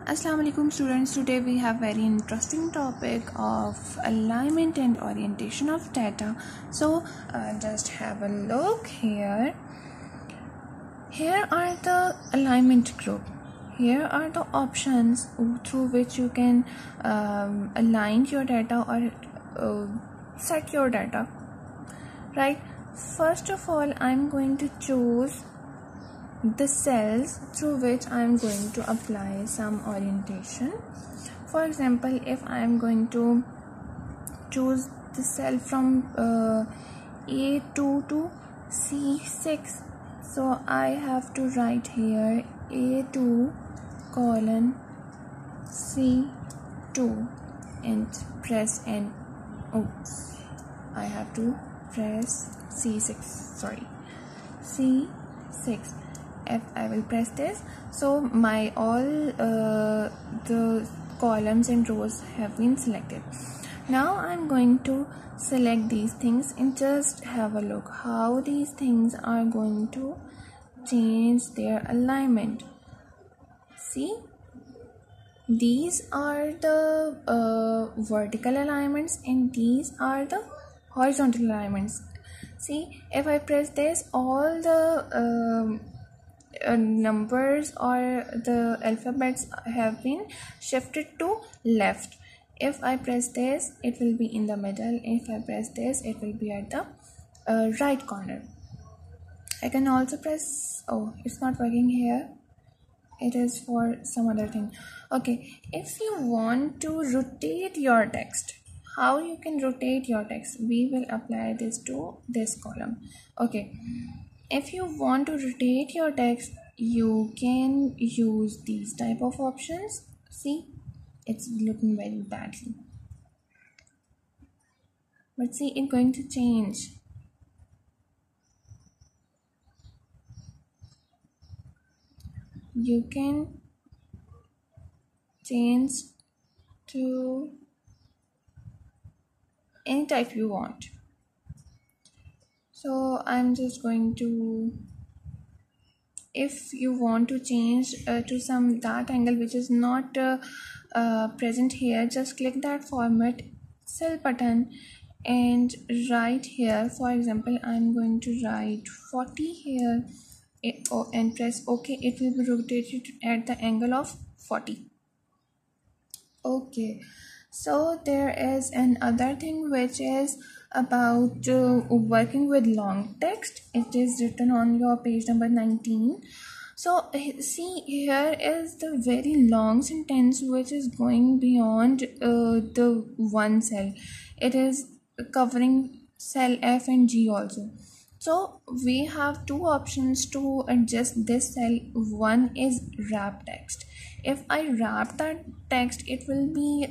Assalamu alaikum students. Today we have very interesting topic of alignment and orientation of data. So just have a look here. Here are the alignment group. Here are the options through which you can align your data or set your data. Right. First of all, I'm going to choose the cells through which I am going to apply some orientation. For example, if I am going to choose the cell from A2 to C6, so I have to write here A2 colon C2 and press N. Oops, I have to press C6. Sorry, C6. If I will press this, so my all the columns and rows have been selected. Now I'm going to select these things and just have a look how these things are going to change their alignment. See, these are the vertical alignments and these are the horizontal alignments. See, if I press this, all the numbers or the alphabets have been shifted to left. If I press this, it will be in the middle. If I press this, it will be at the right corner. I can also press, oh, it's not working here, it is for some other thing. Okay, if you want to rotate your text, how you can rotate your text? We will apply this to this column. Okay, if you want to rotate your text, you can use these type of options. See, it's looking very badly, but see, it's going to change. You can change to any type you want. So I'm just going to, if you want to change to some that angle which is not present here, just click that format cell button and write here. For example, I'm going to write 40 here and press OK. It will be rotated at the angle of 40. Okay, so there is another thing which is about working with long text. It is written on your page number 19. So see, here is the very long sentence which is going beyond the one cell. It is covering cell F and G also. So we have two options to adjust this cell. One is wrap text. If I wrap that text, it will be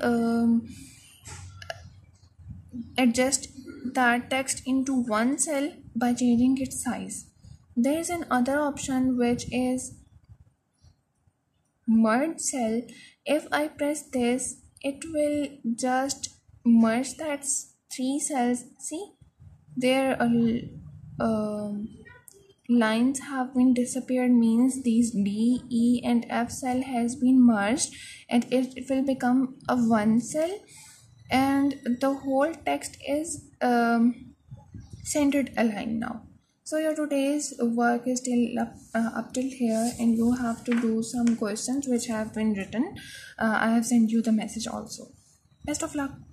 adjust that text into one cell by changing its size. There is another option which is merge cell. If I press this, it will just merge that three cells. See, there are lines have been disappeared, means these D, E and F cell has been merged and it will become a one cell and the whole text is centered aligned now. So your today's work is still up till here and you have to do some questions which have been written. I have sent you the message also. Best of luck.